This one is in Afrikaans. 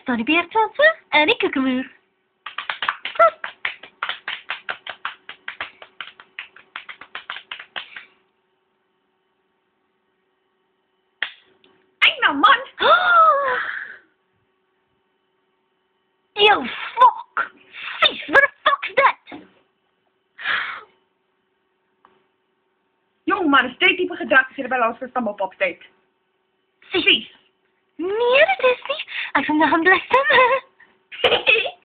staan die beertjanse en die kikkemuur. Ei nou man! Yo, fuck! Vies, what the fuck's that? Jong man, stereotype gedrag as jy by ons verstammelpop steek. Vies. Nee, dit is nie. Ek vind hom bly stem.